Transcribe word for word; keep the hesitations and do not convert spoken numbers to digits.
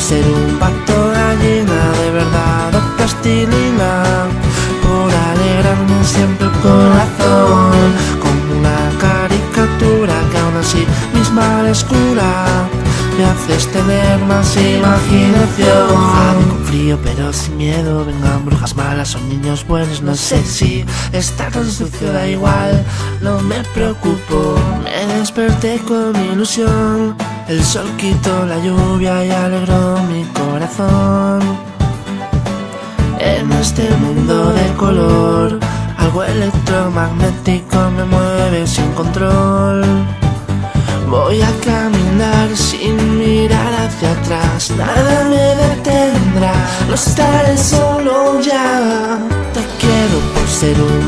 ser un pato gallina de verdad o plastilina, por alegrarme siempre el corazón, como una caricatura que aún así misma les cura. Me haces tener más imaginación. Mojado con frío pero sin miedo. Vengan brujas malas o niños buenos. No sé si está tan sucio, da igual, no me preocupo. Me desperté con mi ilusión. El sol quitó la lluvia y alegró mi corazón. En este mundo de color, algo electromagnético me mueve sin control. Voy a caminar sin mirar hacia atrás, nada me detendrá, no estaré solo ya. Te quiero por ser un